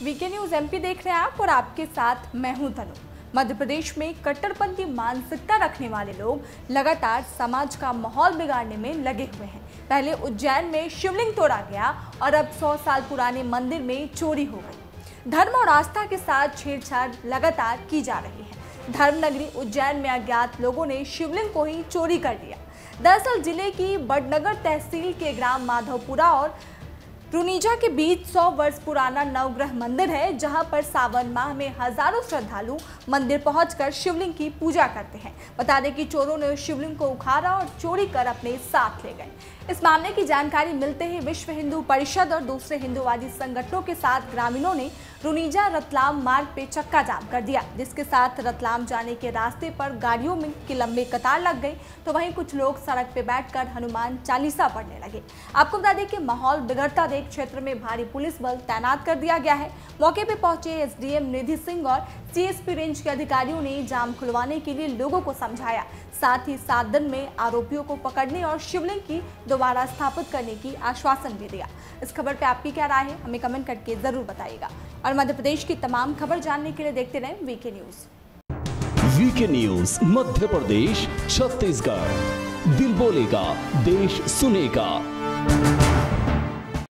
VK news MP देख रहे हैं आप और आपके साथ मैं हूं तनु। मध्य प्रदेश में कट्टरपंथी मानसिकता रखने वाले लोग लगातार समाज का माहौल बिगाड़ने में लगे हुए हैं। पहले उज्जैन में शिवलिंग तोड़ा गया और अब 100 साल पुराने मंदिर में चोरी हो गई। धर्म और आस्था के साथ छेड़छाड़ लगातार की जा रही है। धर्मनगरी उज्जैन में अज्ञात लोगों ने शिवलिंग को ही चोरी कर लिया। दरअसल जिले की बड़नगर तहसील के ग्राम माधवपुरा और रुनीजा के बीच 100 वर्ष पुराना नवग्रह मंदिर है, जहां पर सावन माह में हजारों श्रद्धालु मंदिर पहुंचकर शिवलिंग की पूजा करते हैं। बता दें कि चोरों ने शिवलिंग को उखाड़ा और चोरी कर अपने साथ ले गए। इस मामले की जानकारी मिलते ही विश्व हिंदू परिषद और दूसरे हिंदूवादी संगठनों के साथ ग्रामीणों ने रुनीजा रतलाम मार्ग पे चक्का जाम कर दिया, जिसके साथ रतलाम जाने के रास्ते पर गाड़ियों में की लंबी कतार लग गई, तो वहीं कुछ लोग सड़क पे बैठकर हनुमान चालीसा पढ़ने लगे। आपको बता दें कि माहौल बिगड़ता देख क्षेत्र में भारी पुलिस बल तैनात कर दिया गया है। मौके पे पहुंचे एसडीएम निधि सिंह और सीएसपी रेंज के अधिकारियों ने जाम खुलवाने के लिए लोगों को समझाया। साथ ही 7 दिन में आरोपियों को पकड़ने और शिवलिंग की दोबारा स्थापित करने की आश्वासन भी दिया। इस खबर पे आपकी क्या राय है, हमें कमेंट करके जरूर बताइएगा। और मध्य प्रदेश की तमाम खबर जानने के लिए देखते रहें VK news. VK news Madhya Pradesh Chhattisgarh, दिल बोलेगा देश सुनेगा।